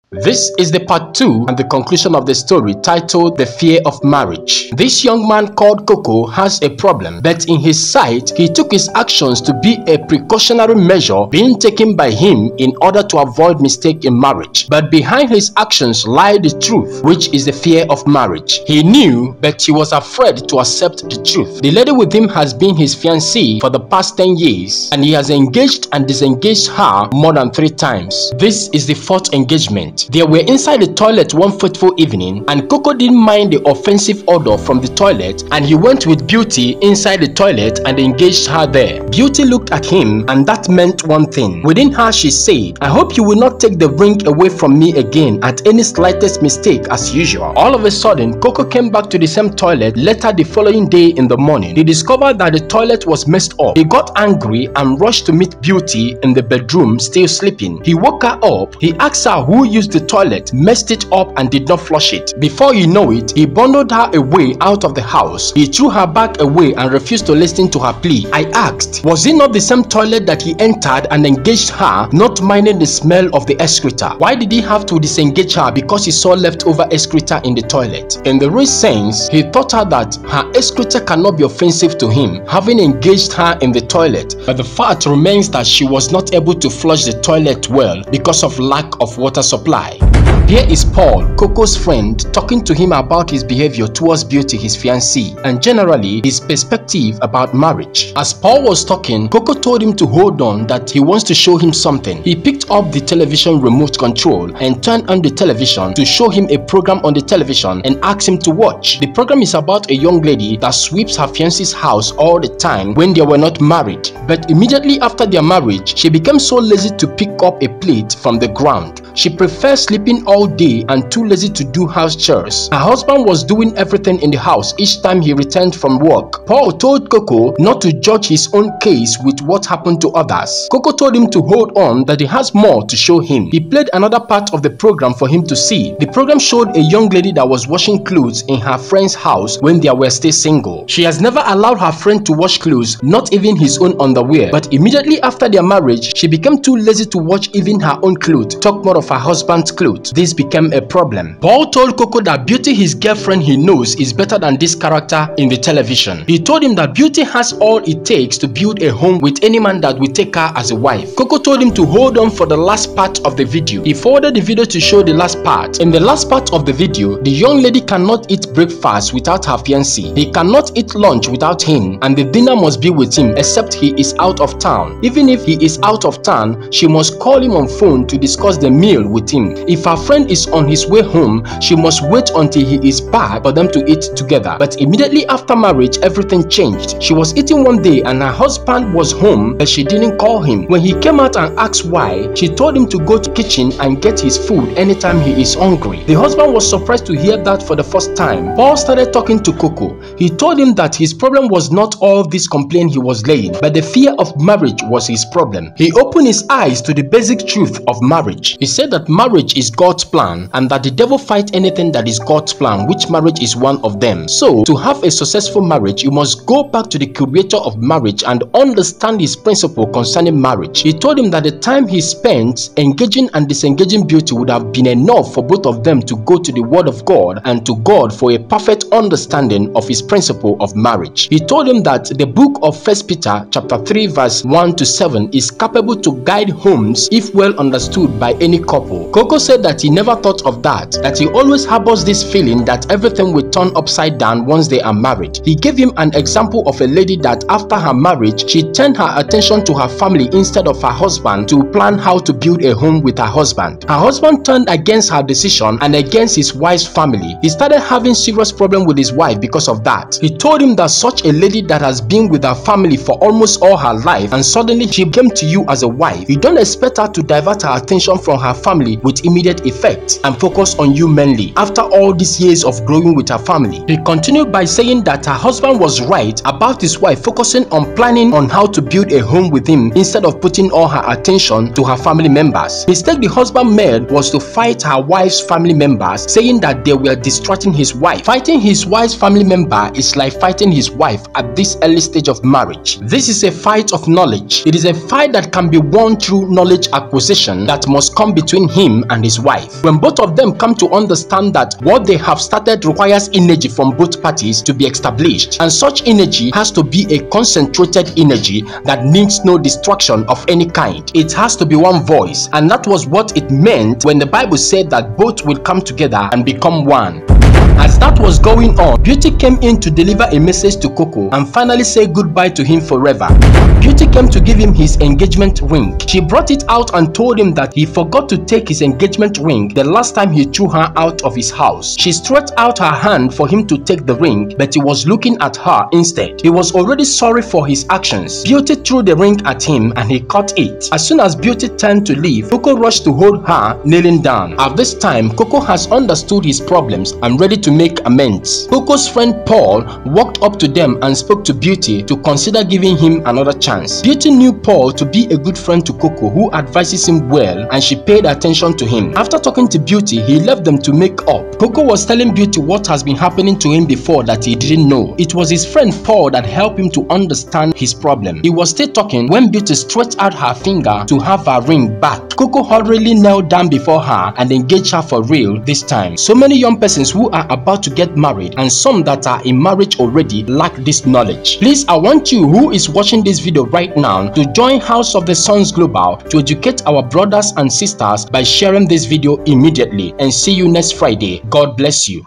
This is the part 2 and the conclusion of the story titled The Fear of Marriage. This young man called Coco has a problem, but in his sight, he took his actions to be a precautionary measure being taken by him in order to avoid mistake in marriage. But behind his actions lied the truth, which is the fear of marriage. He knew, but he was afraid to accept the truth. The lady with him has been his fiancée for the past 10 years, and he has engaged and disengaged her more than 3 times. This is the 4th engagement. They were inside the toilet one fateful evening, and Coco didn't mind the offensive odor from the toilet, and he went with Beauty inside the toilet and engaged her there. Beauty looked at him, and that meant one thing. Within her she said, "I hope you will not take the ring away from me again at any slightest mistake as usual." All of a sudden, Coco came back to the same toilet later the following day in the morning. He discovered that the toilet was messed up. He got angry and rushed to meet Beauty in the bedroom still sleeping. He woke her up. He asked her who used the toilet, messed it up and did not flush it. Before you know it, he bundled her away out of the house. He threw her bag away and refused to listen to her plea. I asked, was it not the same toilet that he entered and engaged her, not minding the smell of the excreta? Why did he have to disengage her because he saw leftover excreta in the toilet? In the real sense, he taught her that her excreta cannot be offensive to him, having engaged her in the toilet. But the fact remains that she was not able to flush the toilet well because of lack of water supply. Here is Paul, Coco's friend, talking to him about his behavior towards Beauty, his fiancée, and generally his perspective about marriage. As Paul was talking, Coco told him to hold on, that he wants to show him something. He picked up the television remote control and turned on the television to show him a program on the television and asked him to watch. The program is about a young lady that sweeps her fiancé's house all the time when they were not married. But immediately after their marriage, she became so lazy to pick up a plate from the ground. She prefers sleeping all day and too lazy to do house chores. Her husband was doing everything in the house each time he returned from work. Paul told Coco not to judge his own case with what happened to others. Coco told him to hold on, that he has more to show him. He played another part of the program for him to see. The program showed a young lady that was washing clothes in her friend's house when they were still single. She has never allowed her friend to wash clothes, not even his own underwear. But immediately after their marriage, she became too lazy to wash even her own clothes, talk more of her husband's clothes. This became a problem. Paul told Coco that Beauty, his girlfriend he knows, is better than this character in the television. He told him that Beauty has all it takes to build a home with any man that will take her as a wife. Coco told him to hold on for the last part of the video. He forwarded the video to show the last part. In the last part of the video, the young lady cannot eat breakfast without her fiancé. He cannot eat lunch without him, and the dinner must be with him except he is out of town. Even if he is out of town, she must call him on phone to discuss the meal with him. If her friend is on his way home, she must wait until he is back for them to eat together. But immediately after marriage, everything changed. She was eating one day and her husband was home, but she didn't call him. When he came out and asked why, she told him to go to the kitchen and get his food anytime he is hungry. The husband was surprised to hear that for the first time. Paul started talking to Coco. He told him that his problem was not all this complaint he was laying, but the fear of marriage was his problem. He opened his eyes to the basic truth of marriage. He said that marriage is God's plan, and that the devil fights anything that is God's plan, which marriage is one of them. So, to have a successful marriage, you must go back to the creator of marriage and understand his principle concerning marriage. He told him that the time he spent engaging and disengaging Beauty would have been enough for both of them to go to the word of God and to God for a perfect understanding of his principle of marriage. He told him that the book of 1 Peter chapter 3 verse 1 to 7 is capable to guide homes if well understood by any couple. Coco said that he never thought of that he always harbors this feeling that everything will turn upside down once they are married. He gave him an example of a lady that after her marriage, she turned her attention to her family instead of her husband to plan how to build a home with her husband. Her husband turned against her decision and against his wife's family. He started having serious problems with his wife because of that. He told him that such a lady that has been with her family for almost all her life and suddenly she came to you as a wife, you don't expect her to divert her attention from her family with immediate effect and focus on you mainly after all these years of growing with her family. He continued by saying that her husband was right about his wife focusing on planning on how to build a home with him instead of putting all her attention to her family members. The mistake the husband made was to fight her wife's family members, saying that they were distracting his wife. Fighting his wife's family member is like fighting his wife at this early stage of marriage. This is a fight of knowledge. It is a fight that can be won through knowledge acquisition that must come between between him and his wife. When both of them come to understand that what they have started requires energy from both parties to be established, and such energy has to be a concentrated energy that needs no distraction of any kind. It has to be one voice, and that was what it meant when the Bible said that both will come together and become one. As that was going on, Beauty came in to deliver a message to Coco and finally say goodbye to him forever. Beauty came to give him his engagement ring. She brought it out and told him that he forgot to take his engagement ring the last time he threw her out of his house. She stretched out her hand for him to take the ring, but he was looking at her instead. He was already sorry for his actions. Beauty threw the ring at him and he caught it. As soon as Beauty turned to leave, Coco rushed to hold her, kneeling down. At this time, Coco has understood his problems and ready to make amends. Coco's friend Paul walked up to them and spoke to Beauty to consider giving him another chance. Beauty knew Paul to be a good friend to Coco who advises him well, and she paid attention to him. After talking to Beauty, he left them to make up. Coco was telling Beauty what has been happening to him before that he didn't know. It was his friend Paul that helped him to understand his problem. He was still talking when Beauty stretched out her finger to have her ring back. Coco hurriedly knelt down before her and engaged her for real this time. So many young persons who are about to get married and some that are in marriage already lack this knowledge. Please, I want you who is watching this video right now to join House of the Sons Global to educate our brothers and sisters by sharing this video immediately, and see you next Friday. God bless you.